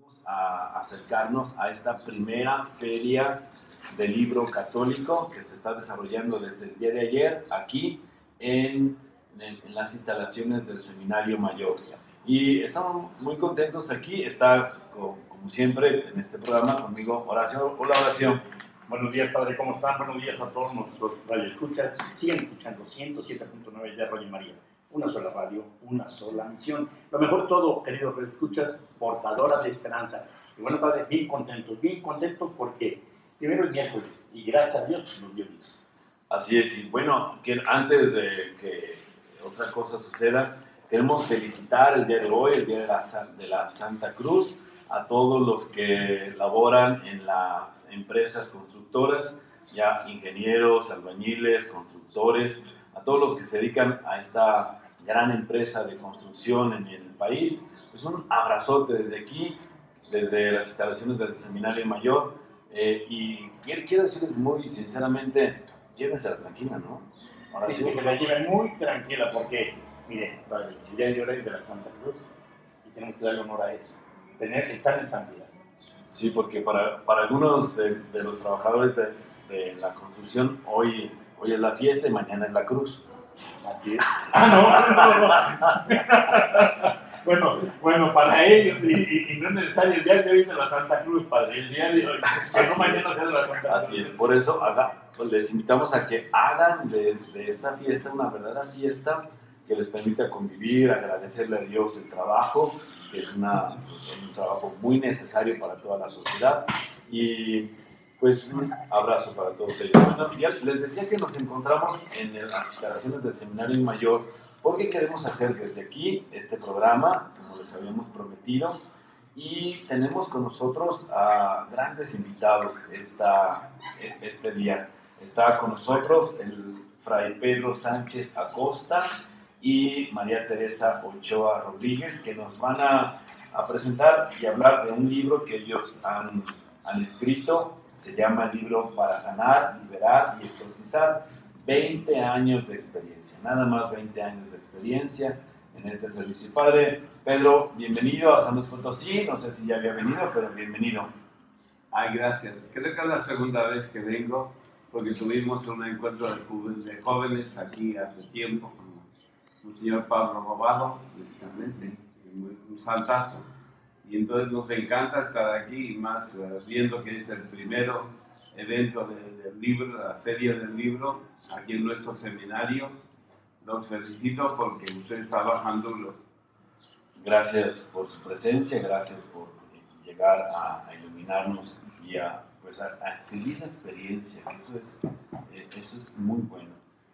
Vamos a acercarnos a esta primera feria del libro católico que se está desarrollando desde el día de ayer aquí en las instalaciones del Seminario Mayor. Y estamos muy contentos aquí. Está, como siempre, en este programa conmigo Horacio. Hola, Horacio. Buenos días, padre, ¿cómo están? Buenos días a todos nuestros radioescuchas. Sigan escuchando 107.9 de Radio María. Una sola radio, una sola misión. Lo mejor de todo, queridos radioescuchas, portadora de esperanza. Y bueno, padre, bien contentos porque primero el miércoles, y gracias a Dios nos dio vida. Así es, y bueno, antes de que otra cosa suceda, queremos felicitar el día de hoy, el día de la Santa Cruz, a todos los que laboran en las empresas constructoras, ya ingenieros, albañiles, constructores, a todos los que se dedican a esta gran empresa de construcción en el país. Pues un abrazote desde aquí, desde las instalaciones del Seminario Mayor, y quiero decirles muy sinceramente, llévensela tranquila, ¿no? Ahora sí, que la lleven muy tranquila porque, mire, padre, el día de hoy es de la Santa Cruz y tenemos que darle honor a eso. Estar en santidad. Sí, porque para algunos de los trabajadores de la construcción, hoy es la fiesta y mañana es la cruz. Así es. Bueno, para ellos, y no es necesario el día de hoy de la Santa Cruz, padre, el día de hoy, que no mañana sea de la Santa Cruz. Así es, por eso les invitamos a que hagan de esta fiesta una verdadera fiesta que les permita convivir, agradecerle a Dios el trabajo, que es un trabajo muy necesario para toda la sociedad. Y pues un abrazo para todos ellos. Bueno, ya les decía que nos encontramos en las instalaciones del Seminario Mayor porque queremos hacer desde aquí este programa, como les habíamos prometido, y tenemos con nosotros a grandes invitados este día. Está con nosotros el Fray Pedro Sánchez Acosta y María Teresa Ochoa Rodríguez, que nos van a presentar y hablar de un libro que ellos han escrito. Se llama el libro Para Sanar, Liberar y Exorcizar. 20 años de experiencia, nada más 20 años de experiencia en este servicio. Padre Pedro, bienvenido a San Luis Potosí. No sé si ya había venido, pero bienvenido. Ay, gracias. Creo que es la segunda vez que vengo, porque tuvimos un encuentro de jóvenes aquí hace tiempo, con el señor Pablo Robado, precisamente, un saltazo. Y entonces nos encanta estar aquí, y más viendo que es el primero evento del libro, la Feria del Libro, aquí en nuestro seminario. Los felicito porque ustedes trabajan duro. Gracias por su presencia, gracias por llegar a iluminarnos y a escribir la experiencia. Eso es muy bueno.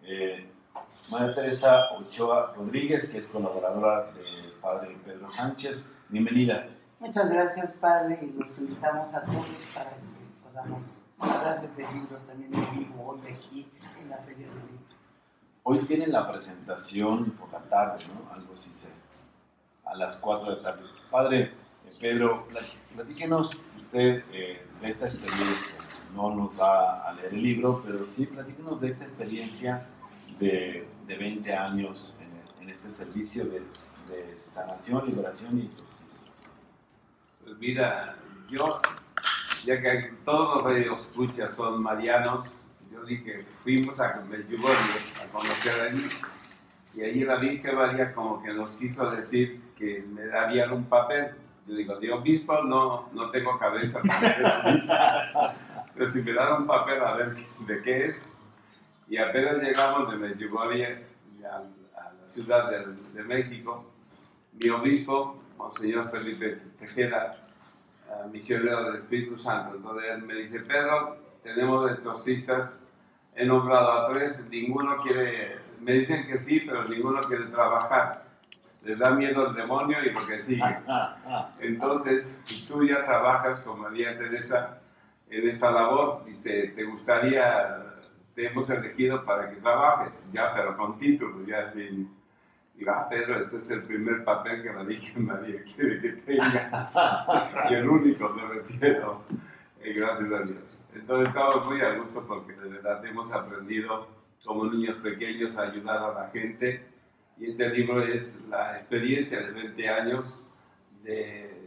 María Teresa Ochoa Rodríguez, que es colaboradora del Padre Pedro Sánchez, bienvenida. Muchas gracias, Padre, y los invitamos a todos para que podamos hablar de este libro también en vivo hoy aquí en la Feria del Libro. Hoy tienen la presentación por la tarde, ¿no? Algo así, a las 4 de la tarde. Padre Pedro, platíquenos usted de esta experiencia. No nos va a leer el libro, pero sí platíquenos de esta experiencia de 20 años en este servicio de sanación, liberación y exorcismo. Pues mira, yo, ya que todos los radioescuchas son marianos, yo dije, fuimos a Medjugorje a conocer allí, y allí la Virgen María como que nos quiso decir que me darían un papel. Yo digo, de obispo no tengo cabeza para ser obispo, pero si me dan un papel a ver de qué es. Y apenas llegamos de Medjugorje a la Ciudad de México, mi obispo, Monseñor Felipe Tejeda, misionero del Espíritu Santo, entonces él me dice, Pedro, tenemos exorcistas, he nombrado a 3, ninguno quiere, me dicen que sí, pero ninguno quiere trabajar. Les da miedo el demonio y lo que sigue. Entonces, tú ya trabajas con María Teresa en esta labor, dice, ¿te gustaría, te hemos elegido para que trabajes? Ya, pero con título, ya sin... Digo, Pedro, este es el primer papel que la Virgen María quiere que tenga. Y el único, me refiero. Gracias a Dios. Entonces estamos muy a gusto porque de verdad hemos aprendido como niños pequeños a ayudar a la gente. Y este libro es la experiencia de 20 años de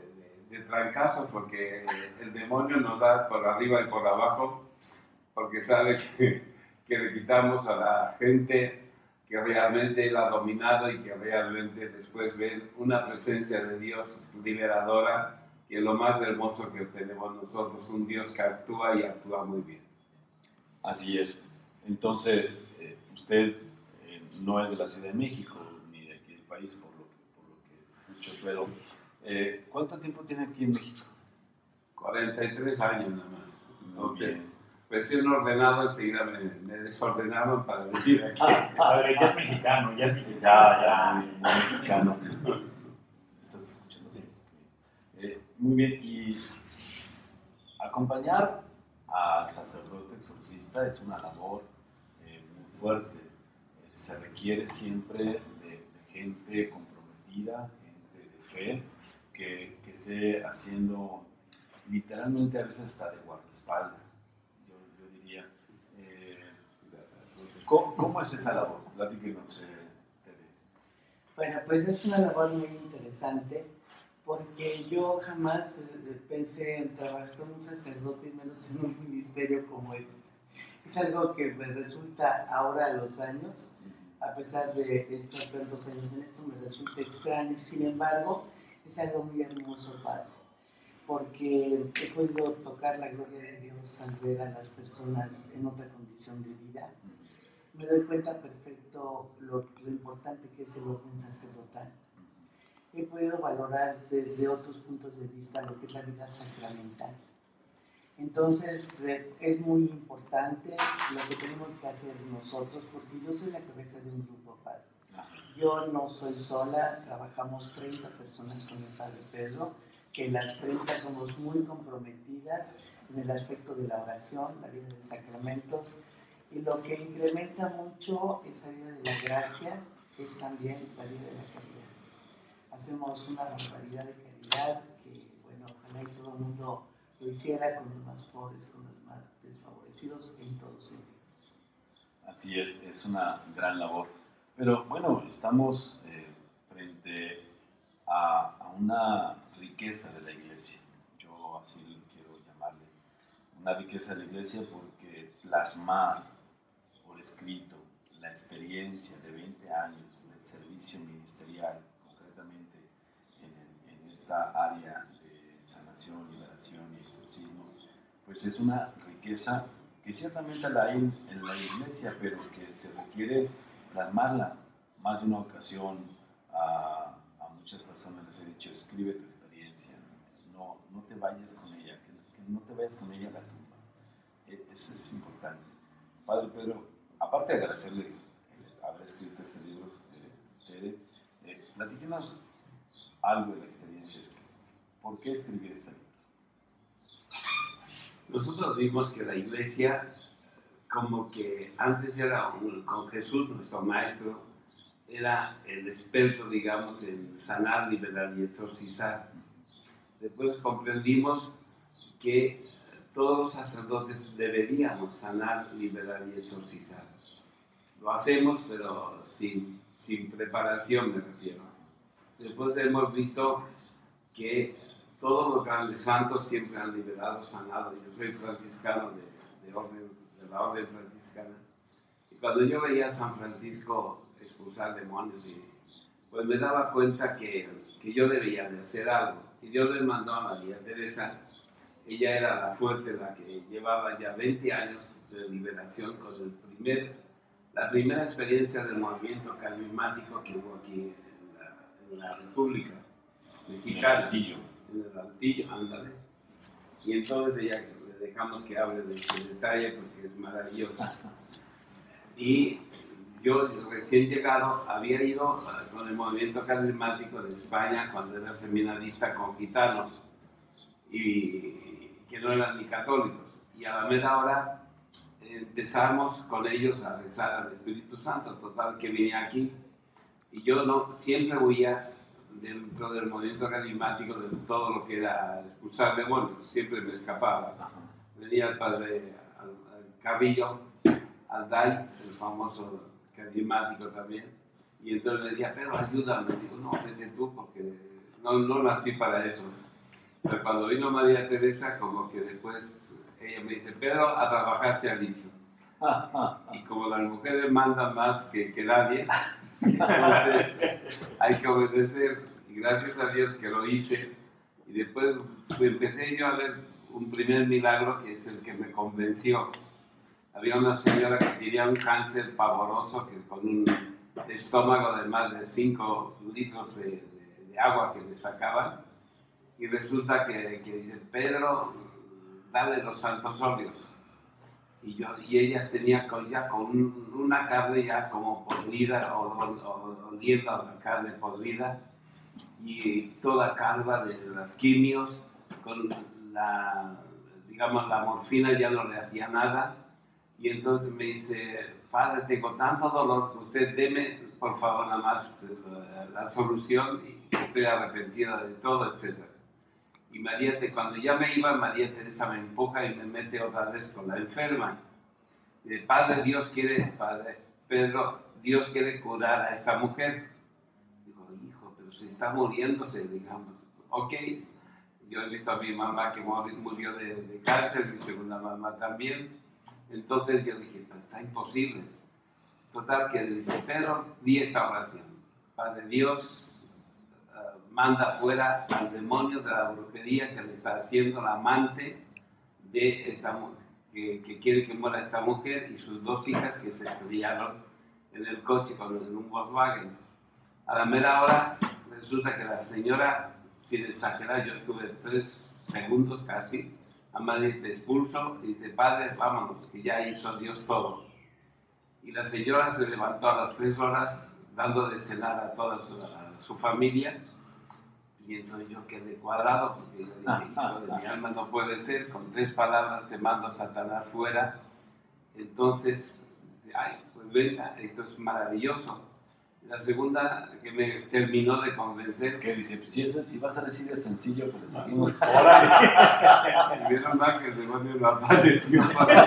de trancazo, porque el demonio nos da por arriba y por abajo, porque sabe que le quitamos a la gente que realmente Él ha dominado y que realmente después ven una presencia de Dios liberadora, y es lo más hermoso que tenemos nosotros, un Dios que actúa y actúa muy bien. Así es. Entonces, usted no es de la Ciudad de México ni de aquí del país, por lo que escucho, pero ¿cuánto tiempo tiene aquí en México? 43 años nada más. Entonces, Bien. recién ordenado, enseguida me desordenaron para venir aquí. Padre, ya es mexicano, ya es mexicano. Ya, muy mexicano. ¿Estás escuchando? Sí. Muy bien, y acompañar al sacerdote exorcista es una labor muy fuerte. Se requiere siempre de gente comprometida, gente de fe, que esté haciendo literalmente a veces hasta de guardaespaldas, yo diría. ¿Cómo es esa labor? Platíquenos, Tere. Bueno, pues es una labor muy interesante porque yo jamás pensé en trabajar con un sacerdote y menos en un ministerio como este. Es algo que me resulta ahora a los años, a pesar de estar tantos años en esto, me resulta extraño. Sin embargo, es algo muy hermoso, Padre, porque he podido tocar la gloria de Dios al ver a las personas en otra condición de vida. Me doy cuenta perfecto lo importante que es el orden sacerdotal. He podido valorar desde otros puntos de vista lo que es la vida sacramental. Entonces, es muy importante lo que tenemos que hacer nosotros, porque yo soy la cabeza de un grupo, Padre. Yo no soy sola, trabajamos 30 personas con el Padre Pedro, que las 30 somos muy comprometidas en el aspecto de la oración, la vida de sacramentos, y lo que incrementa mucho esa vida de la gracia es también la vida de la caridad. Hacemos una barbaridad de caridad que, bueno, ojalá y todo el mundo lo hiciera con los más pobres, con los más desfavorecidos en todos sentidos. Así es una gran labor. Pero bueno, estamos frente a una riqueza de la iglesia. Yo así lo quiero llamarle. Una riqueza de la iglesia porque plasmar por escrito la experiencia de 20 años del servicio ministerial, concretamente en esta área de sanación, liberación y exorcismo, pues es una riqueza que ciertamente la hay en la iglesia, pero que se requiere plasmarla. Más de una ocasión a muchas personas les he dicho, escribe tu experiencia, no te vayas con ella, que no te vayas con ella a la tumba. Eso es importante. Padre Pedro, aparte de agradecerle haber escrito este libro, Tere, platíquenos algo de la experiencia. ¿Por qué escribir este libro? Nosotros vimos que la iglesia, como que antes era con Jesús, nuestro maestro, era el experto, digamos, en sanar, liberar y exorcizar. Después comprendimos que todos los sacerdotes deberíamos sanar, liberar y exorcizar. Lo hacemos, pero sin preparación, me refiero. Después hemos visto que todos los grandes santos siempre han liberado, sanado. Yo soy franciscano de la orden franciscana. Y cuando yo veía a San Francisco expulsar demonios, pues me daba cuenta que yo debía de hacer algo. Y Dios le mandó a María Teresa. Ella era la fuerte, la que llevaba ya 20 años de liberación con la primera experiencia del movimiento carismático que hubo aquí en la República Mexicana. En el Altillo, ándale. Y entonces ella le dejamos que hable de ese detalle porque es maravilloso. Y yo recién llegado había ido con el movimiento carismático de España cuando era seminarista con gitanos y que no eran ni católicos. Y a la media hora empezamos con ellos a rezar al Espíritu Santo, total que vine aquí. Y yo siempre huía dentro del movimiento carismático de todo lo que era expulsar demonios, siempre me escapaba. Venía el padre al Carrillo, al Day, el famoso carismático también, y entonces le decía, pero ayúdame, digo, no, vete tú, porque no nací para eso. Pero cuando vino María Teresa, como que después ella me dice, Pedro, a trabajar se ha dicho. Y como las mujeres mandan más que nadie, entonces hay que obedecer. Y gracias a Dios que lo hice. Y después empecé yo a ver un primer milagro que es el que me convenció. Había una señora que tenía un cáncer pavoroso, que con un estómago de más de 5 litros de agua que le sacaban. Y resulta que dice, Pedro, dale los santos óleos. Y ella tenía ya con una carne ya como podrida, oliendo a la carne podrida, y toda calva de las quimios, con digamos, la morfina ya no le hacía nada. Y entonces me dice, padre, tengo tanto dolor, usted deme, por favor, nada más la solución, y estoy arrepentida de todo, etc. Y cuando ya me iba, María Teresa me empuja y me mete otra vez con la enferma. Y dice, padre Pedro, Dios quiere curar a esta mujer. Digo, hijo, pero se está muriéndose, digamos. Ok, yo he visto a mi mamá que murió de cáncer, mi segunda mamá también. Entonces yo dije, pero está imposible. Total, que dice, Pedro, di esta oración. Padre Dios, manda fuera al demonio de la brujería que le está haciendo la amante de esta mujer, que quiere que muera esta mujer y sus 2 hijas que se estrellaron en el coche en un Volkswagen. A la mera hora resulta que la señora, sin exagerar, yo estuve 3 segundos casi, a Madrid te expulso y dice, padre, vámonos, que ya hizo Dios todo. Y la señora se levantó a las 3 horas dando de cenar a toda su familia. Y entonces yo quedé cuadrado, porque yo dije, hijo de mi alma, no puede ser, con 3 palabras te mando a Satanás fuera. Entonces, ay, pues venga, esto es maravilloso. La segunda que me terminó de convencer, que dice, si vas a decir es sencillo, pues seguimos. Vieron mal que el demonio no apareció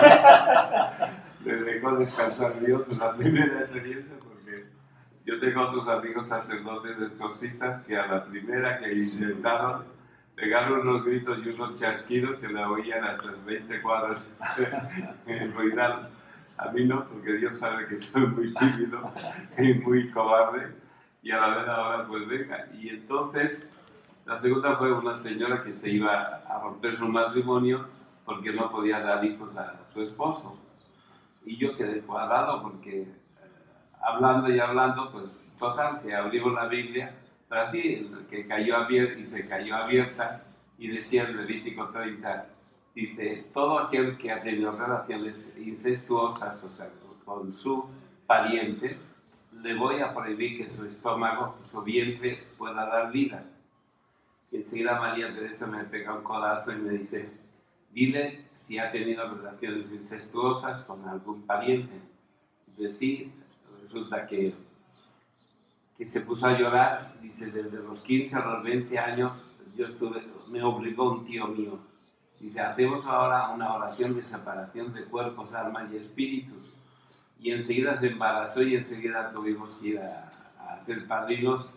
le dejó descansar Dios en la primera experiencia, porque yo tengo otros amigos sacerdotes exorcistas que a la primera que intentaron pegaron unos gritos y unos chasquidos que la oían hasta 20 cuadras en el ruidal. A mí no, porque Dios sabe que soy muy tímido y muy cobarde, y a la vera hora pues venga. Y entonces la segunda fue una señora que se iba a romper su matrimonio porque no podía dar hijos a su esposo. Y yo quedé cuadrado porque hablando y hablando, pues total, que abrimos la Biblia, pero así, que cayó abierta y se cayó abierta, y decía en Levítico 30, dice, todo aquel que ha tenido relaciones incestuosas, o sea, con su pariente, le voy a prohibir que su estómago, su vientre pueda dar vida. Y enseguida María Teresa me pega un codazo y me dice, dile si ha tenido relaciones incestuosas con algún pariente. Entonces sí, resulta que se puso a llorar, dice, desde los 15 a los 20 años me obligó un tío mío. Dice, hacemos ahora una oración de separación de cuerpos, alma y espíritus. Y enseguida se embarazó y enseguida tuvimos que ir a ser padrinos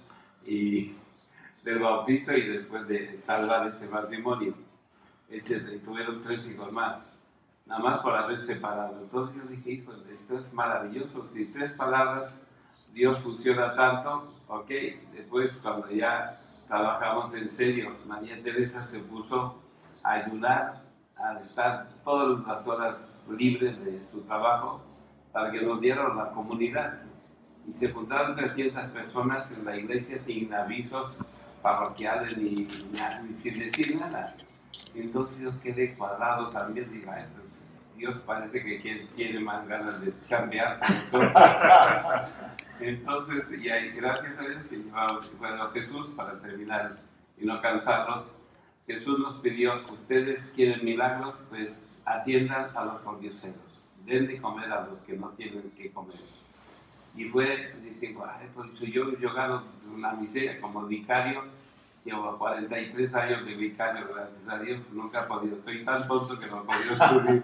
del bautizo y después de salvar este matrimonio, etc. Y tuvieron 3 hijos más, nada más por haber separado. Entonces yo dije, hijo, esto es maravilloso. Si 3 palabras Dios funciona tanto, ok. Después, cuando ya trabajamos en serio, María Teresa se puso a ayudar, a estar todas las horas libres de su trabajo para que nos dieran la comunidad. Y se juntaron 300 personas en la iglesia sin avisos parroquiales ni sin decir nada. Entonces yo quedé cuadrado también, digo, Dios parece que tiene más ganas de chambear que nosotros. Entonces, y ahí, gracias a Dios que llevamos a Jesús para terminar y no cansarlos. Jesús nos pidió, ustedes quieren milagros, pues atiendan a los pordioseros, den de comer a los que no tienen que comer. Y fue diciendo, pues yo gano una miseria como vicario, llevo 43 años de vicario, gracias a Dios, nunca he podido, soy tan tonto que no he podido subir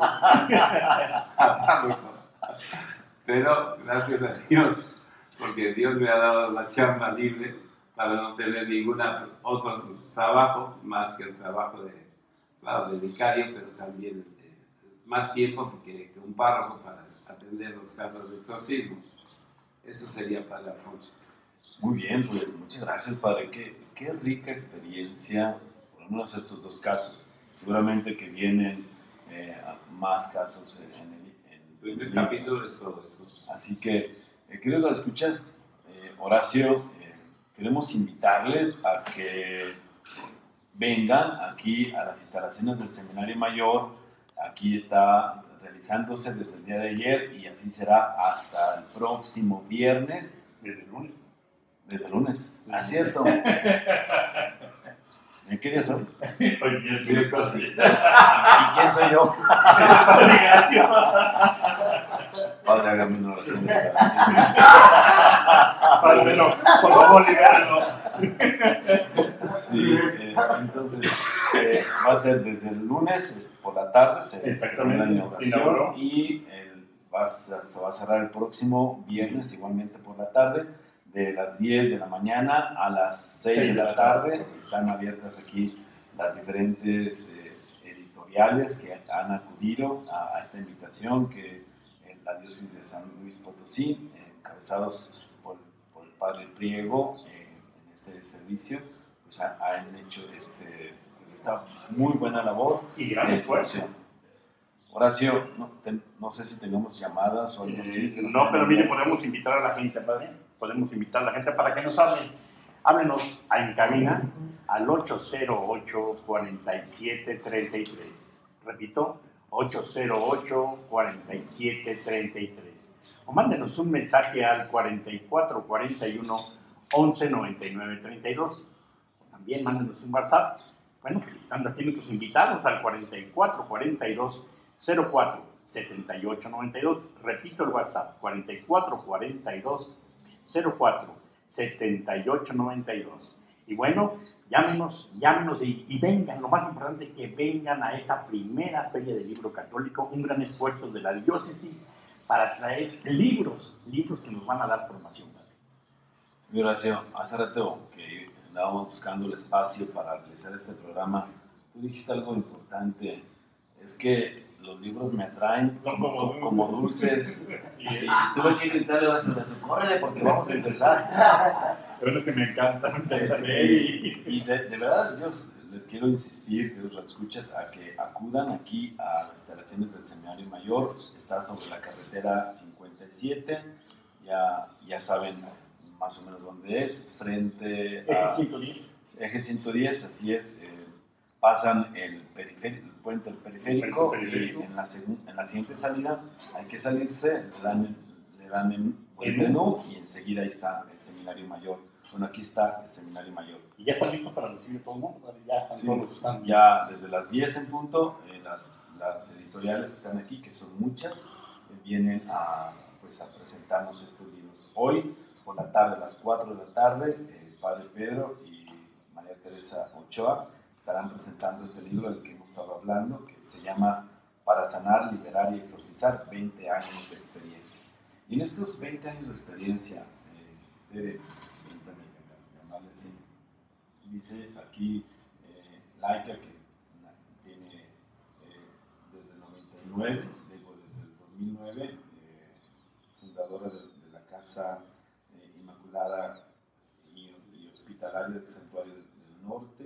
a párroco. Pero gracias a Dios, porque Dios me ha dado la chamba libre, para no tener ninguna otro trabajo más que el trabajo de, claro, de vicario, pero también más tiempo que un párroco para atender los casos de exorcismo. Eso sería Padre Alfonso. Muy bien, pues muchas gracias, Padre. Qué rica experiencia, por lo menos estos dos casos. Seguramente que vienen más casos en El primer capítulo de todo eso. Así que, queridos escuchas, Horacio, queremos invitarles a que vengan aquí a las instalaciones del Seminario Mayor. Aquí está realizándose desde el día de ayer y así será hasta el próximo viernes. Desde el lunes. Desde el lunes. ¿Ah, cierto? ¿En qué día soy? Hoy miércoles. ¿Y quién soy yo? Padre, hágame una oración de liberación. Padre, no, por favor, libéralo. Sí, entonces va a ser desde el lunes por la tarde, se la inauguración y se va a cerrar el próximo viernes igualmente por la tarde, de las 10 de la mañana a las 6 de la tarde. Están abiertas aquí las diferentes editoriales que han acudido a esta invitación que la diócesis de San Luis Potosí, encabezados por el Padre Priego en este servicio, pues han hecho pues esta muy buena labor y gran esfuerzo. Horacio, no sé si tengamos llamadas o algo así. No, pero mire, podemos invitar a la gente, Padre. Podemos invitar a la gente para que nos hablen. Háblenos en cabina al 808-4733. Repito, 808-4733. O mándenos un mensaje al 4441-119932. También mándenos un WhatsApp. Bueno, felicitando aquí a nuestros invitados al 4442-047892. Repito el WhatsApp, 4442-047892. Y bueno, llámenos y vengan, lo más importante, que vengan a esta primera Feria del Libro Católico, un gran esfuerzo de la diócesis para traer libros que nos van a dar formación. Horacio, hace rato que andábamos buscando el espacio para realizar este programa, tú dijiste algo importante, es que los libros me atraen como dulces. Y tuve que gritarle a Horacio, córrele porque vamos a empezar. Pero es que me encanta. Y de verdad, yo les quiero insistir, que los escuchas, a que acudan aquí a las instalaciones del Seminario Mayor. Está sobre la carretera 57, ya saben más o menos dónde es, frente a Eje 110, así es. Pasan el puente del periférico y en la siguiente salida hay que salirse, le dan el menú y enseguida ahí está el Seminario Mayor. Bueno, aquí está el Seminario Mayor. ¿Y ya está listo para recibir todo el mundo? Ya están todos. Ya desde las 10 en punto, las editoriales que están aquí, que son muchas, vienen a presentarnos estos libros. Hoy, por la tarde, a las 4 de la tarde, el Padre Pedro y María Teresa Ochoa estarán presentando este libro del que hemos estado hablando, que se llama Para sanar, liberar y exorcizar, 20 años de experiencia. Y en estos 20 años de experiencia, dice aquí Laika, que tiene desde el 99, desde el 2009, fundadora de la Casa Inmaculada y Hospitalaria del Santuario del Norte,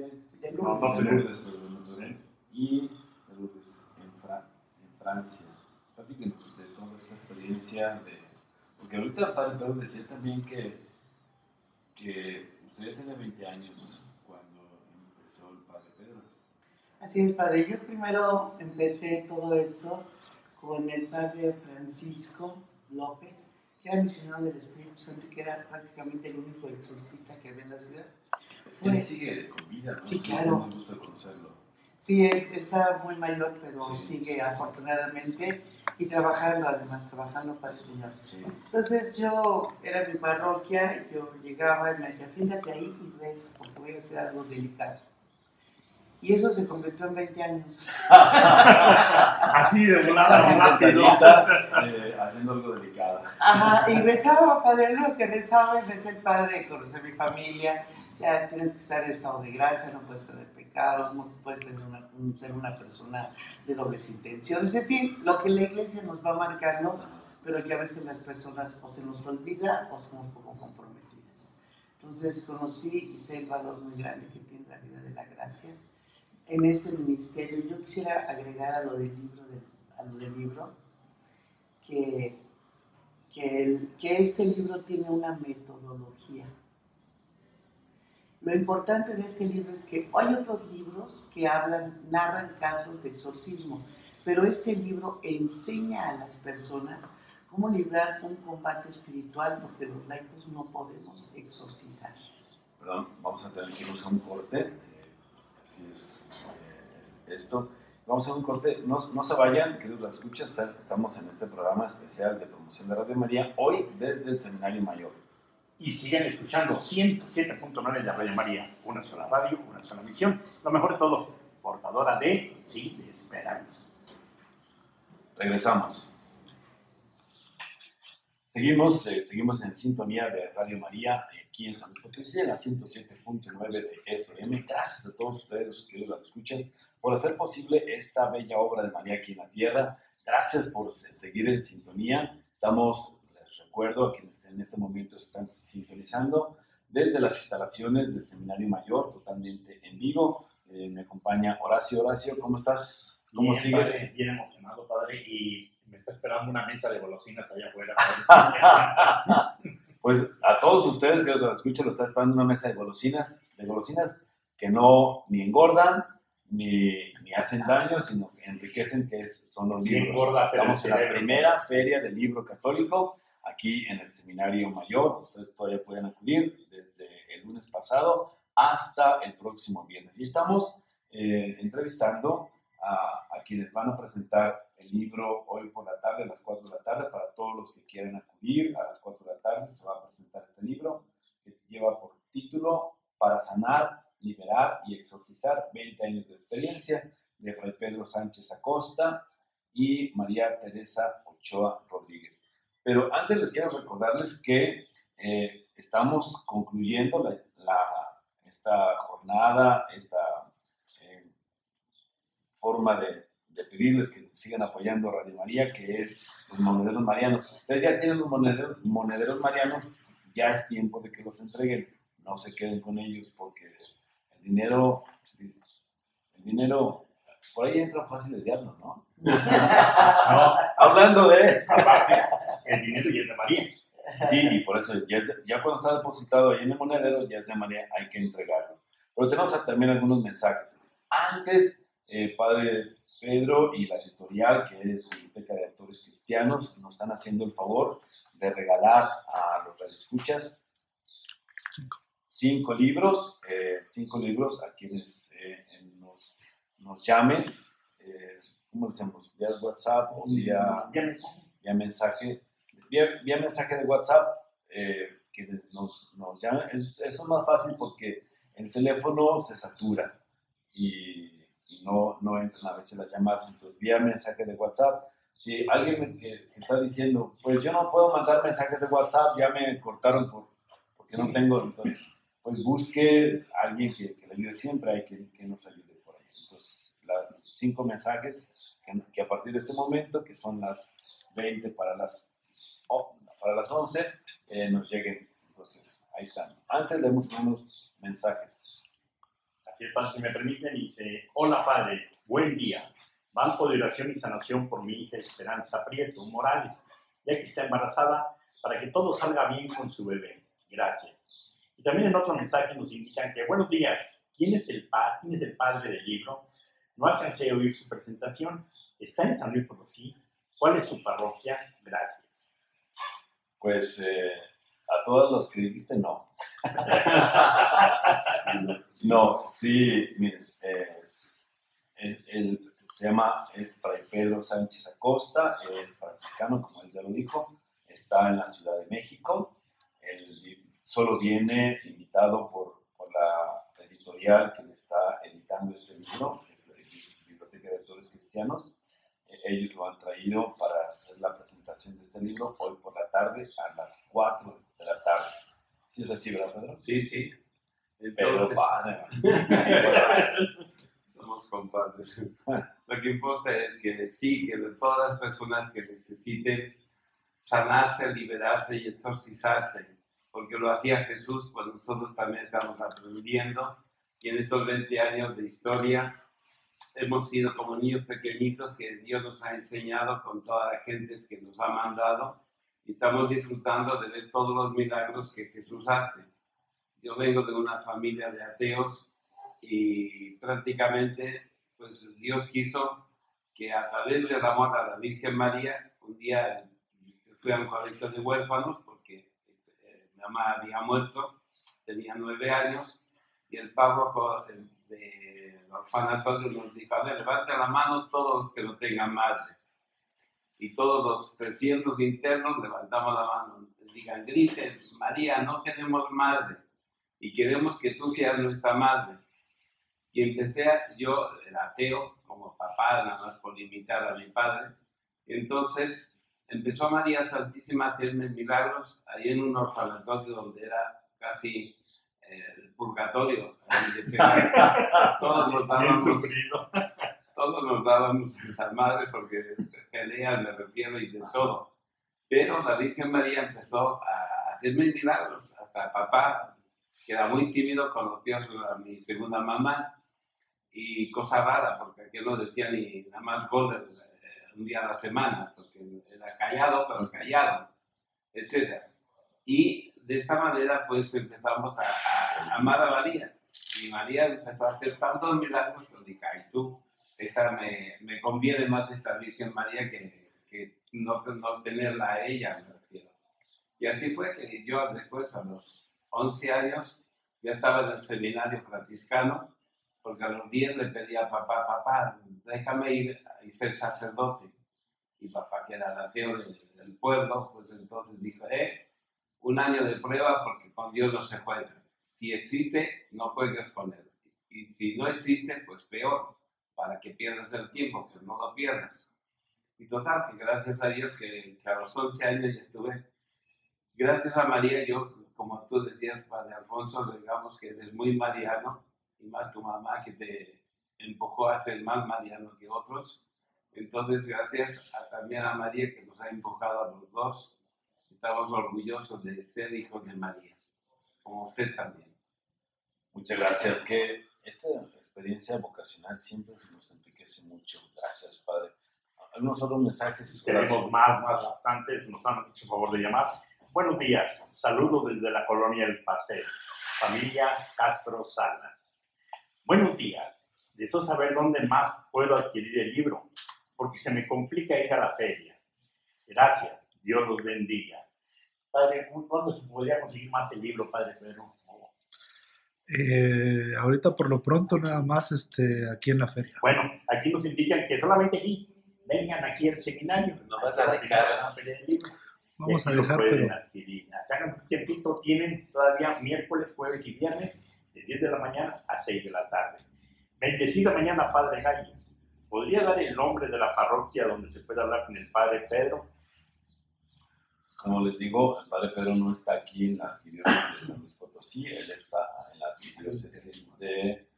y de Lourdes en Francia. Platíquenos de toda esta experiencia, porque ahorita el Padre Pedro decía también que usted ya tiene 20 años cuando empezó el Padre Pedro. Así es, Padre. Yo primero empecé todo esto con el Padre Francisco López, que era misionero del Espíritu Santo, que era prácticamente el único exorcista que había en la ciudad. Él sigue con vida, ¿no? Sí, claro. Me gusta conocerlo. Sí, está muy mayor, pero sigue sí. Afortunadamente y trabajando para el Señor. Sí. Entonces yo era mi parroquia, yo llegaba y me decía, siéntate ahí y reza, porque voy a hacer algo delicado. Y eso se convirtió en 20 años. Así de volada, haciendo algo delicado. Ajá, y rezaba, Padre, lo que rezaba es el Padre, conocer mi familia, ya tienes que estar en estado de gracia, no puedes tener pecados, no puedes tener ser una persona de dobles intenciones, en fin, lo que la iglesia nos va marcando, pero que a veces las personas o se nos olvida o somos poco comprometidas. Entonces conocí y sé el valor muy grande que tiene la vida de la gracia en este ministerio. Yo quisiera agregar a lo del libro, que este libro tiene una metodología. Lo importante de este libro es que hay otros libros que narran casos de exorcismo, pero este libro enseña a las personas cómo librar un combate espiritual, porque los laicos no podemos exorcizar. Perdón, vamos a tener que irnos a un corte. Así es esto. Vamos a un corte. No se vayan, queridos escuchas. Estamos en este programa especial de promoción de Radio María, hoy desde el Seminario Mayor. Y sigan escuchando 107.9 de Radio María, una sola radio, una sola misión. Lo mejor de todo, portadora de esperanza. Regresamos. Seguimos en sintonía de Radio María, aquí en San Luis Potosí, en la 107.9 de FM. Gracias a todos ustedes, queridos escuchas, por hacer posible esta bella obra de María aquí en la tierra. Gracias por seguir en sintonía. Les recuerdo a quienes en este momento están sintonizando desde las instalaciones del Seminario Mayor, totalmente en vivo. Me acompaña Horacio. Horacio, ¿cómo estás? ¿Cómo sigues? Padre, bien emocionado, padre, y me está esperando una mesa de golosinas allá afuera. Pues a todos ustedes que los escuchan, lo está esperando una mesa de golosinas que no ni engordan, ni hacen daño, sino que enriquecen, son los libros. Engorda, estamos en la primera feria del libro católico, aquí en el Seminario Mayor. Ustedes todavía pueden acudir desde el lunes pasado hasta el próximo viernes. Y estamos entrevistando a quienes van a presentar el libro hoy por la tarde, a las 4 de la tarde, para todos los que quieran acudir. A las 4 de la tarde se va a presentar este libro que lleva por título Para sanar, liberar y exorcizar, 20 años de experiencia, de Fray Pedro Sánchez Acosta y María Teresa Ochoa Rodríguez. Pero antes les quiero recordarles que estamos concluyendo esta jornada, esta forma de pedirles que sigan apoyando a Radio María, que es los monederos marianos. Ustedes ya tienen los monederos marianos, ya es tiempo de que los entreguen. No se queden con ellos, porque el dinero, por ahí entra fácil el diablo, ¿no? No, hablando de... Aparte, el dinero ya es de María. Sí, y por eso ya cuando está depositado ahí en el monedero, ya es de María, hay que entregarlo. Pero tenemos también algunos mensajes. Antes, Padre Pedro y la editorial, que es Biblioteca de Autores Cristianos, nos están haciendo el favor de regalar a los radioescuchas 5 libros a quienes nos llamen, ¿cómo decimos? Vía WhatsApp o vía mensaje de WhatsApp, quienes nos llamen. Eso es más fácil porque el teléfono se satura y no entran a veces las llamadas. Entonces, vía mensaje de WhatsApp. Si alguien que está diciendo, pues yo no puedo mandar mensajes de WhatsApp, ya me cortaron porque no tengo, entonces, pues busque a alguien que le ayude. Siempre hay que nos ayude por ahí. Entonces, 5 mensajes que a partir de este momento, que son las 20 para las 11, nos lleguen. Entonces, ahí están. Antes leemos unos mensajes. Así es, padre, si me permiten, dice: hola padre, buen día. Banco de oración y sanación por mi hija Esperanza Prieto Morales, ya que está embarazada, para que todo salga bien con su bebé. Gracias. Y también en otro mensaje nos indican que: buenos días, ¿quién es el padre del libro? No alcancé a oír su presentación. ¿Está en San Luis Potosí? ¿Cuál es su parroquia? Gracias. Pues a todos los que dijiste, no. No, sí, miren, es Fray Pedro Sánchez Acosta, es franciscano, como él ya lo dijo, está en la Ciudad de México. Él solo viene invitado por la editorial que le está editando este libro, que es la Biblioteca de Autores Cristianos. Ellos lo han traído para hacer la presentación de este libro hoy por la tarde a las 4 de la tarde. ¿Sí es así, verdad, Pedro? Sí, sí. Pedro Entonces, Pane. somos compadres. Lo que importa es que sí, que de todas las personas que necesiten sanarse, liberarse y exorcizarse, porque lo hacía Jesús cuando nosotros también estamos aprendiendo, y en estos 20 años de historia hemos sido como niños pequeñitos que Dios nos ha enseñado con toda la gente que nos ha mandado, y estamos disfrutando de ver todos los milagros que Jesús hace. Yo vengo de una familia de ateos y prácticamente pues Dios quiso que a través del amor a la Virgen María, un día fui a un colegio de huérfanos porque mi mamá había muerto, tenía 9 años, y el párroco del orfanatorio nos dijo: a ver, levante la mano todos los que no tengan madre. Y todos los 300 internos levantamos la mano, digan, griten: María, no tenemos madre y queremos que tú seas nuestra madre. Y empecé, yo era ateo, como papá, nada más por imitar a mi padre. Entonces empezó María Santísima a hacerme milagros ahí en un orfanatorio donde era casi el purgatorio. Todos nos dábamos la madre porque peleas, me refiero, y de todo. Pero la Virgen María empezó a hacerme milagros. Hasta papá, que era muy tímido, conoció a mi segunda mamá. Y cosa rara, porque aquí no decía ni nada más gol un día a la semana, porque era callado, pero callado, etc. Y de esta manera pues empezamos a amar a María. Y María empezó a hacer tantos milagros que dije: ay, tú, me conviene más esta Virgen María que no tenerla a ella, me refiero. Y así fue que yo después, a los 11 años, ya estaba en el seminario franciscano, porque a los 10 le pedí a papá, déjame ir y ser sacerdote. Y papá, que era el ateo del pueblo, pues entonces dijo: un año de prueba, porque con Dios no se juega. Si existe, no juegues con él. Y si no existe, pues peor, para que pierdas el tiempo, que no lo pierdas. Y total, que gracias a Dios que a los 11 años ya estuve. Gracias a María, yo, como tú decías, Padre Alfonso, digamos que eres muy mariano, y más tu mamá que te empujó a ser más mariano que otros. Entonces, gracias también a María, que nos ha empujado a los dos. Estamos orgullosos de ser hijos de María, como usted también. Muchas gracias. Que esta experiencia vocacional siempre nos enriquece mucho. Gracias, Padre. Algunos otros mensajes. Tenemos más bastantes, nos han hecho favor de llamar. Buenos días, saludos desde la colonia El Paseo, familia Castro Salas. Buenos días, deseo saber dónde más puedo adquirir el libro, porque se me complica ir a la feria. Gracias, Dios los bendiga. Padre, ¿cuándo se podría conseguir más el libro, Padre Pedro? Ahorita por lo pronto nada más aquí en la feria. Bueno, aquí nos indican que solamente aquí, vengan aquí al seminario. No vas a dejar el libro. Vamos a lo dejar, pueden pero adquirir. Hagan un tiempito, tienen todavía miércoles, jueves y viernes, de 10 de la mañana a 6 de la tarde. Bendecida mañana, Padre Gallo. ¿Podría dar el nombre de la parroquia donde se puede hablar con el Padre Pedro? Como les digo, el Padre Pedro no está aquí en la arquidiócesis de San Luis Potosí, él está en la arquidiócesis de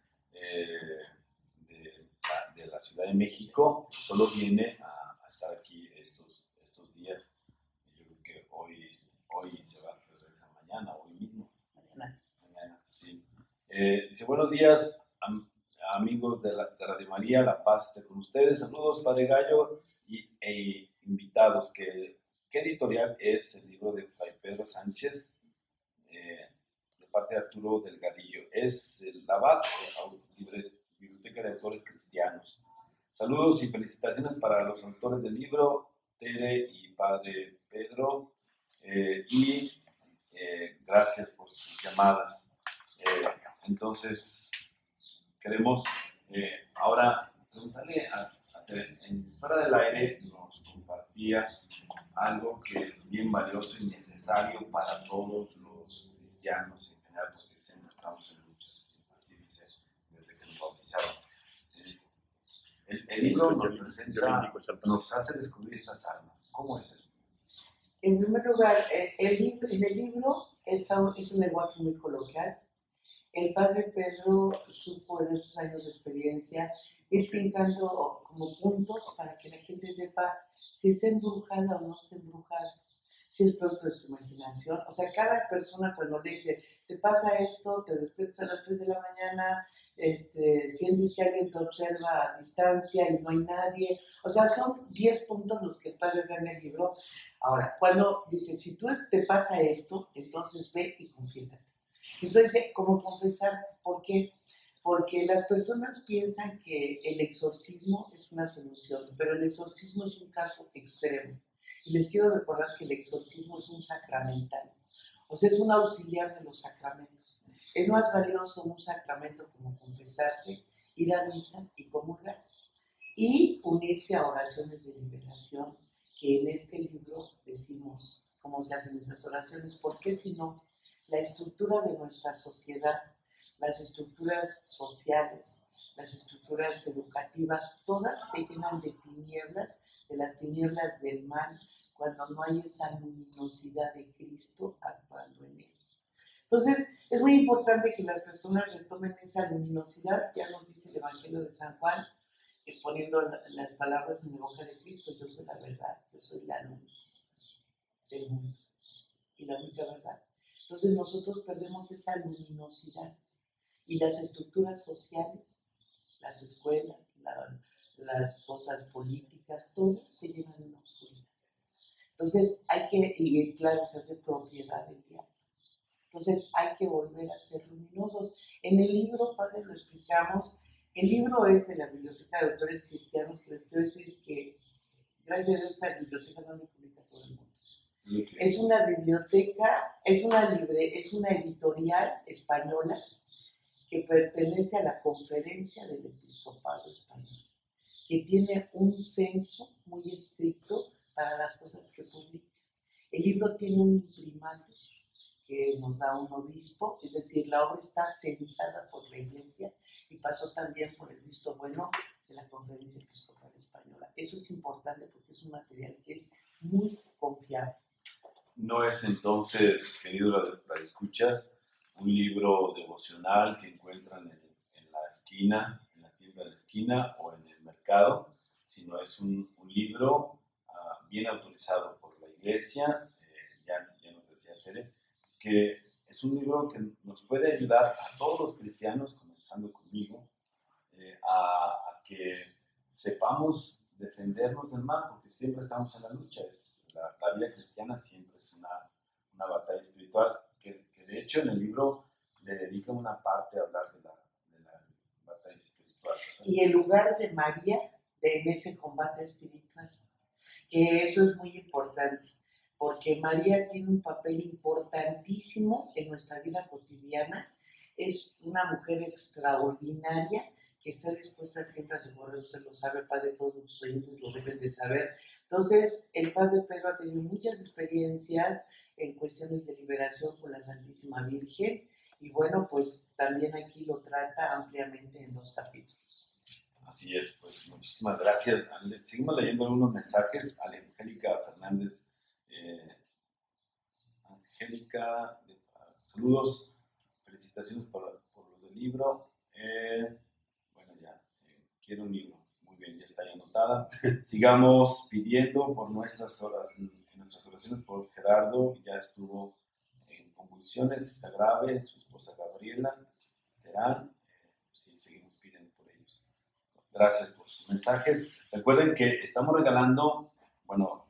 la Ciudad de México. Solo viene a estar aquí estos días. Yo creo que hoy se va a regresar mañana, hoy mismo. Mañana, sí. Dice: buenos días, amigos de Radio María, la paz esté con ustedes. Saludos, Padre Gallo e invitados. ¿Qué editorial es el libro de Fray Pedro Sánchez, de parte de Arturo Delgadillo? Es el Labat, Biblioteca de Autores Cristianos. Saludos y felicitaciones para los autores del libro, Tere y Padre Pedro, y gracias por sus llamadas. Entonces, queremos ahora preguntarle fuera del aire nos compartía algo que es bien valioso y necesario para todos los cristianos en general, porque siempre estamos en luchas, así dice desde que nos bautizaron. El libro nos presenta, nos hace descubrir estas almas. ¿Cómo es esto? En primer lugar, en el libro es un lenguaje muy coloquial. el padre Pedro supo en esos años de experiencia ir fincando como puntos para que la gente sepa si está embrujada o no está embrujada, si es producto de su imaginación. O sea, cada persona cuando le dice, te pasa esto, te despiertas a las 3 de la mañana, sientes que alguien te observa a distancia y no hay nadie. O sea, son 10 puntos los que el padre da en el libro. Ahora, cuando dice, si tú te pasa esto, entonces ve y confiésate. Entonces, ¿cómo confesar? ¿Por qué? Porque las personas piensan que el exorcismo es una solución, pero el exorcismo es un caso extremo. Y les quiero recordar que el exorcismo es un sacramental, o sea, es un auxiliar de los sacramentos. Es más valioso un sacramento como confesarse, ir a misa y comulgar, y unirse a oraciones de liberación, que en este libro decimos cómo se hacen esas oraciones, porque si no, la estructura de nuestra sociedad, las estructuras sociales, las estructuras educativas, todas se llenan de tinieblas, de las tinieblas del mal, cuando no hay esa luminosidad de Cristo actuando en ellos. Entonces, es muy importante que las personas retomen esa luminosidad, ya nos dice el Evangelio de San Juan, poniendo las palabras en la boca de Cristo, yo soy la verdad, yo soy la luz del mundo y la única verdad. Entonces nosotros perdemos esa luminosidad y las estructuras sociales, las escuelas, las cosas políticas, todo se llena de una oscuridad. Entonces hay que, y claro, se hace propiedad del diablo. Entonces hay que volver a ser luminosos. En el libro, padre, lo explicamos. El libro es de la Biblioteca de Autores Cristianos, que les quiero decir que, gracias a Dios, esta biblioteca no le publica todo el mundo. Es una biblioteca, es una editorial española que pertenece a la Conferencia del Episcopado Español, que tiene un censo muy estricto para las cosas que publica. El libro tiene un imprimatur que nos da un obispo, es decir, la obra está censada por la Iglesia y pasó también por el visto bueno de la Conferencia Episcopal Española. Eso es importante porque es un material que es muy confiable. No es entonces, queridos radioescuchas, un libro devocional que encuentran en la esquina, en la tienda de la esquina o en el mercado, sino es un libro bien autorizado por la Iglesia, ya nos decía Tere, que es un libro que nos puede ayudar a todos los cristianos, comenzando conmigo, a que sepamos defendernos del mal, porque siempre estamos en la lucha. La vida cristiana siempre es una batalla espiritual, que de hecho en el libro le dedica una parte a hablar de la batalla espiritual, ¿verdad? Y el lugar de María en ese combate espiritual, que eso es muy importante, porque María tiene un papel importantísimo en nuestra vida cotidiana. Es una mujer extraordinaria que está dispuesta siempre a socorrer. Usted lo sabe, padre, todos los oyentes lo deben de saber. Entonces, el padre Pedro ha tenido muchas experiencias en cuestiones de liberación con la Santísima Virgen, y bueno, pues también aquí lo trata ampliamente en los capítulos. Así es, pues muchísimas gracias. Seguimos leyendo algunos mensajes. Angélica Fernández. Angélica, saludos, felicitaciones por los del libro. Bueno, ya, quiero un libro. Muy bien, ya está ahí anotada. Sigamos pidiendo por nuestras oraciones por Gerardo, ya estuvo en convulsiones, está grave, su esposa Gabriela, Terán. Sí, seguimos pidiendo por ellos. Gracias por sus mensajes. Recuerden que estamos regalando, bueno,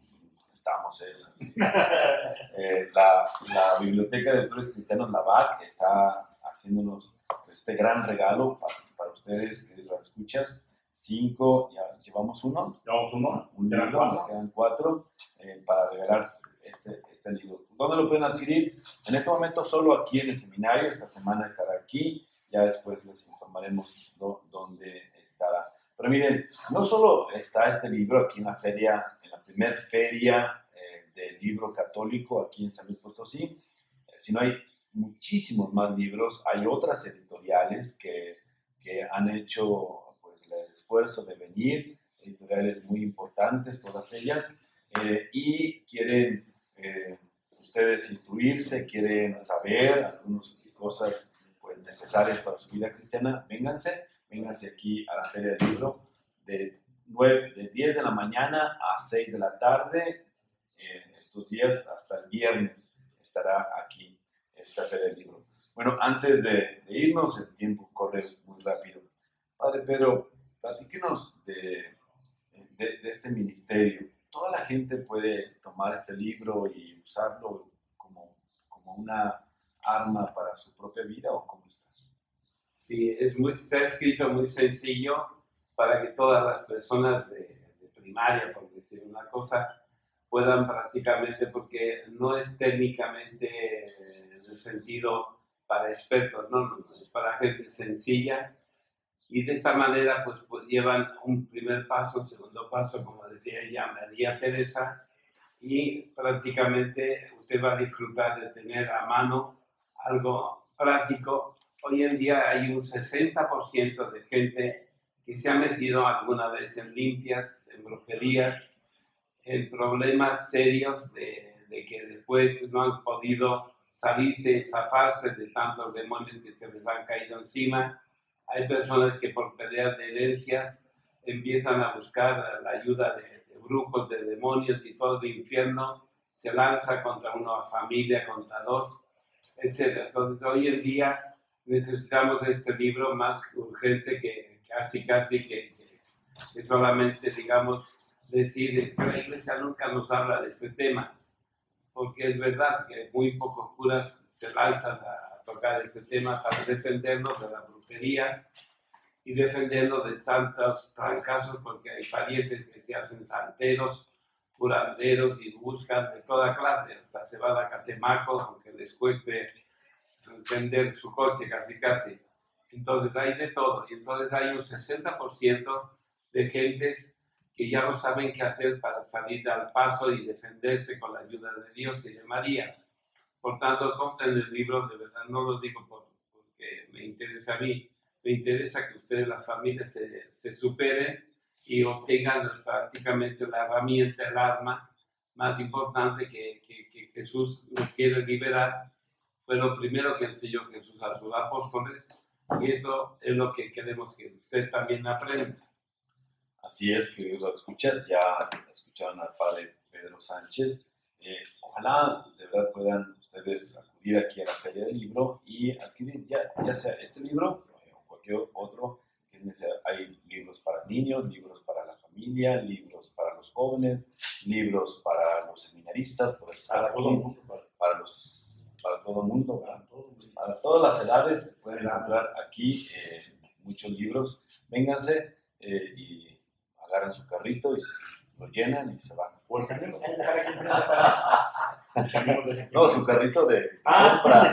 la Biblioteca de Autores Cristianos, la BAC, está haciéndonos este gran regalo para ustedes, que lo escuchas. 5, ya llevamos uno. Un libro, nos quedan 4 para regalar este libro. ¿Dónde lo pueden adquirir? En este momento solo aquí en el seminario, esta semana estará aquí, ya después les informaremos dónde estará. Pero miren, no solo está este libro aquí en la feria, en la primer feria del libro católico aquí en San Luis Potosí, sino hay muchísimos más libros. Hay otras editoriales que han hecho pues, el esfuerzo de venir, editoriales muy importantes, todas ellas, y quieren ustedes instruirse, quieren saber algunas cosas pues, necesarias para su vida cristiana, vénganse aquí a la Feria del Libro de 10 de la mañana a 6 de la tarde. Estos días hasta el viernes estará aquí esta Feria del Libro. Bueno, antes de irnos, el tiempo corre muy rápido. Padre Pedro, platíquenos de este ministerio. ¿Toda la gente puede tomar este libro y usarlo como una arma para su propia vida o cómo está? Sí, está escrito muy sencillo para que todas las personas de primaria, por decir una cosa, puedan prácticamente, porque no es técnicamente en el sentido para expertos, no, es para gente sencilla. Y de esta manera pues llevan un primer paso, un segundo paso, como decía ella, María Teresa, y prácticamente usted va a disfrutar de tener a mano algo práctico. Hoy en día hay un 60% de gente que se ha metido alguna vez en limpias, en brujerías, en problemas serios de que después no han podido salirse, zafarse de tantos demonios que se les han caído encima. Hay personas que por peleas de herencias empiezan a buscar la ayuda de brujos, de demonios, y todo el infierno se lanza contra una familia, contra dos, etc. Entonces hoy en día necesitamos este libro más urgente que casi que solamente, digamos, decir que la iglesia nunca nos habla de ese tema, porque es verdad que muy pocos curas se lanzan a tocar ese tema para defendernos de la brujería y defendernos de tantos trancazos, porque hay parientes que se hacen santeros, curanderos y buscan de toda clase, hasta se van a Catemaco, aunque les cueste vender su coche casi. Entonces hay de todo, y entonces hay un 60% de gentes que ya no saben qué hacer para salir al paso y defenderse con la ayuda de Dios y de María. Por tanto, compren el libro, de verdad, no lo digo porque me interesa a mí, me interesa que ustedes, las familias, se superen y obtengan prácticamente la herramienta, el arma más importante que Jesús nos quiere liberar. Fue lo primero que enseñó Jesús a sus apóstoles, y esto es lo que queremos que usted también aprenda. Así es, queridos escuchas, ya escucharon al Padre Pedro Sánchez. Ojalá de verdad puedan ustedes acudir aquí a la Feria del Libro y adquirir ya sea este libro o cualquier otro. Hay libros para niños, libros para la familia, libros para los jóvenes, libros para los seminaristas, para todo el mundo, para todo el mundo, para todas las edades pueden encontrar aquí muchos libros. Vénganse y agarran su carrito y lo llenan y se van. ¿O el camión? No, su carrito de compra.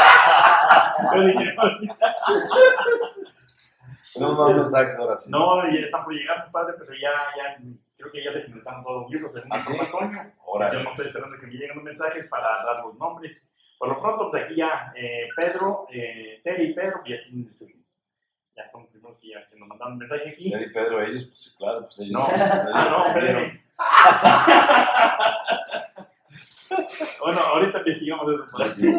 Tenemos más mensajes ahora sí. No, ya están por llegar, padre, pero ya creo que ya se completaron todos los libros. ¿Ah, sí? Ahora yo no estoy esperando que me lleguen los mensajes para dar los nombres. Por lo pronto, pues aquí ya Pedro, Terry y Pedro, ya son los primeros que nos mandaron un mensaje aquí. Terry y Pedro, ellos, pues claro, pues ellos. No, espérenme. Bueno, ahorita investigamos eso por aquí.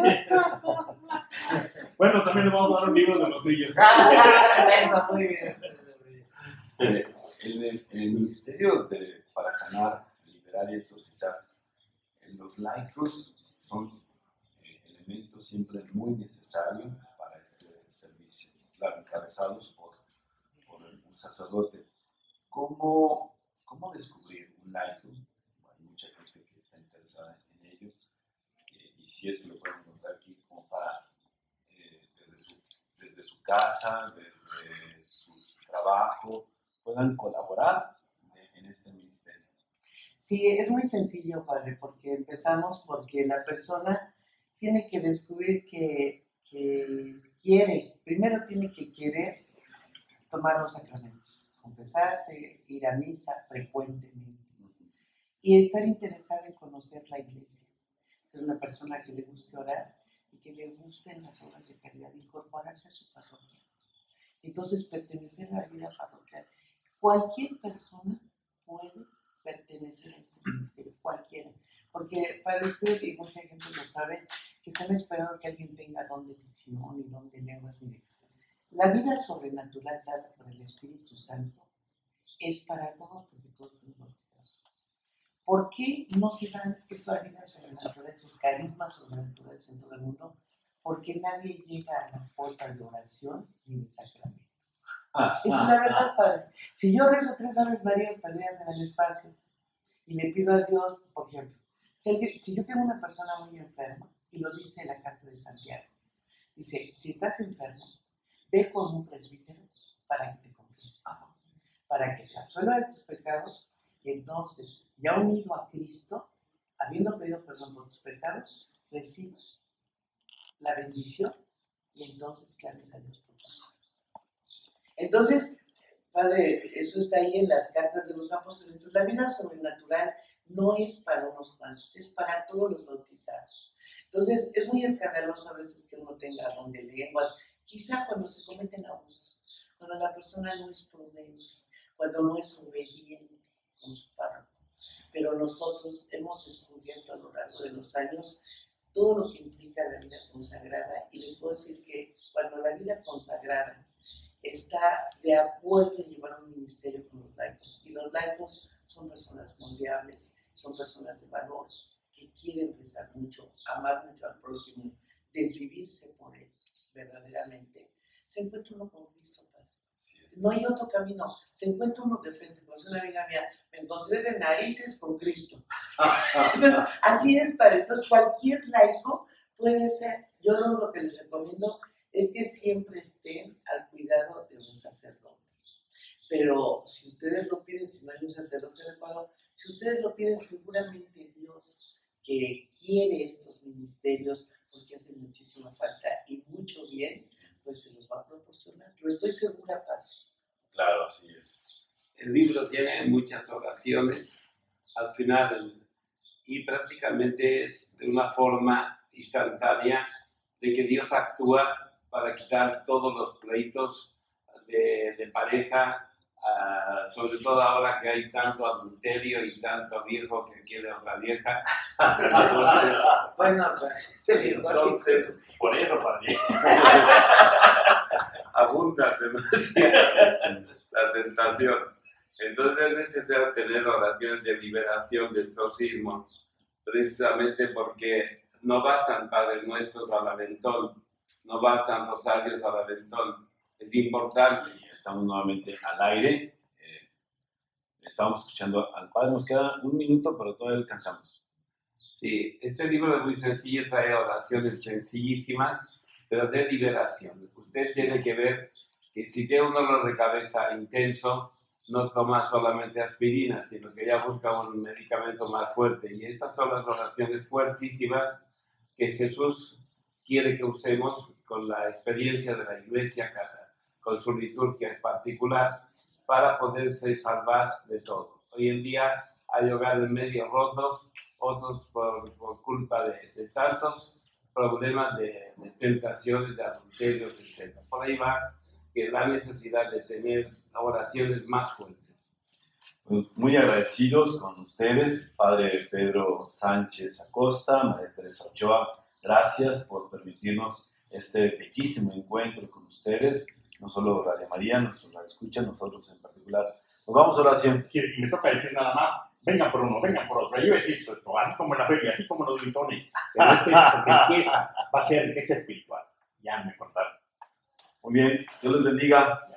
Bueno, también les vamos a dar un libro de los suyos. Eso, muy bien. El ministerio para sanar, liberar y exorcizar, los laicos son elementos siempre muy necesarios para este servicio, claro, encabezados por un sacerdote. ¿Cómo descubrir un laico? Hay mucha gente que está interesada en ello, y si es que lo pueden encontrar aquí como para desde su casa, desde su trabajo, puedan colaborar en este ministerio. Sí, es muy sencillo, padre, porque empezamos porque la persona tiene que descubrir que quiere, primero tiene que querer tomar los sacramentos, confesarse, ir a misa frecuentemente y estar interesada en conocer la iglesia. Ser una persona que le guste orar y que le gusten las obras de caridad, incorporarse a su parroquia. Entonces, pertenecer a la vida parroquial. Cualquier persona puede pertenecer a este ministerio, cualquiera. Porque para usted, y mucha gente lo sabe, que están esperando que alguien tenga don de visión y don de lenguas. Mire, la vida sobrenatural dada por el Espíritu Santo es para todos, porque todos somos bautizados. ¿Por qué no se dan esa vida sobrenatural, esos carismas sobrenaturales en todo el mundo? Porque nadie llega a la puerta de oración ni de sacramentos. Esa es la verdad, Padre. Si yo rezo 3 Aves Marías perdidas en el espacio y le pido a Dios, por ejemplo, si yo tengo una persona muy enferma, y lo dice la carta de Santiago, dice, si estás enfermo, ve con un presbítero para que te confiese, para que te absuelva de tus pecados, y entonces, ya unido a Cristo, habiendo pedido perdón por tus pecados, recibas la bendición y entonces clames a Dios por tus manos. Entonces, Padre, eso está ahí en las cartas de los apóstoles. Entonces, la vida sobrenatural no es para unos cuantos, es para todos los bautizados. Entonces, es muy escandaloso a veces que uno tenga don de lenguas, quizá cuando se cometen abusos, cuando la persona no es prudente, cuando no es obediente con su párroco. Pero nosotros hemos descubierto a lo largo de los años todo lo que implica la vida consagrada, y les puedo decir que cuando la vida consagrada está de acuerdo en llevar un ministerio con los laicos, y los laicos son personas moldeables, son personas de valor, que quieren rezar mucho, amar mucho al prójimo, desvivirse por él verdaderamente, se encuentra uno con Cristo, Padre. No hay otro camino, se encuentra uno de frente. Como dice una amiga mía, me encontré de narices con Cristo. Así es, Padre. Entonces, cualquier laico puede ser. Yo lo único que les recomiendo es que siempre estén al cuidado de un sacerdote. Pero si ustedes lo piden, si no hay un sacerdote adecuado, si ustedes lo piden, seguramente Dios, que quiere estos ministerios porque hacen muchísima falta y mucho bien, pues se los va a proporcionar. Lo estoy segura, Padre. Claro, así es. El libro tiene muchas oraciones al final y prácticamente es de una forma instantánea de que Dios actúa para quitar todos los pleitos de pareja, sobre todo ahora que hay tanto adulterio y tanto viejo que quiere otra vieja. Entonces, Bueno, entonces Por eso, Padre. abunda demasiado la tentación. Entonces es necesario tener oraciones de liberación del exorcismo, precisamente porque no bastan Padres Nuestros al aventón, no bastan rosarios al aventón. Es importante. Estamos nuevamente al aire. Estábamos escuchando al Padre. Nos queda un minuto, pero todavía alcanzamos. Sí, este libro es muy sencillo, trae oraciones sencillísimas, pero de liberación. Usted tiene que ver que si tiene un dolor de cabeza intenso, no toma solamente aspirina, sino que ya busca un medicamento más fuerte. Y estas son las oraciones fuertísimas que Jesús quiere que usemos con la experiencia de la Iglesia, con su liturgia en particular, para poderse salvar de todo. Hoy en día hay hogares medio rotos, otros por culpa de tantos problemas de tentaciones, de adulterios, etc. Por ahí va que la necesidad de tener oraciones más fuertes. Muy agradecidos con ustedes, Padre Pedro Sánchez Acosta, María Teresa Ochoa. Gracias por permitirnos este bellísimo encuentro con ustedes. No solo Radio María, nos la escuchan, nosotros en particular. Nos vamos a oración. Sí, y me toca decir nada más, vengan por uno, vengan por otro. Yo he visto esto, así como en la feria, así como los gritones. Pero este es porque empieza, va a ser riqueza espiritual. Ya me contaron. Muy bien, Dios les bendiga.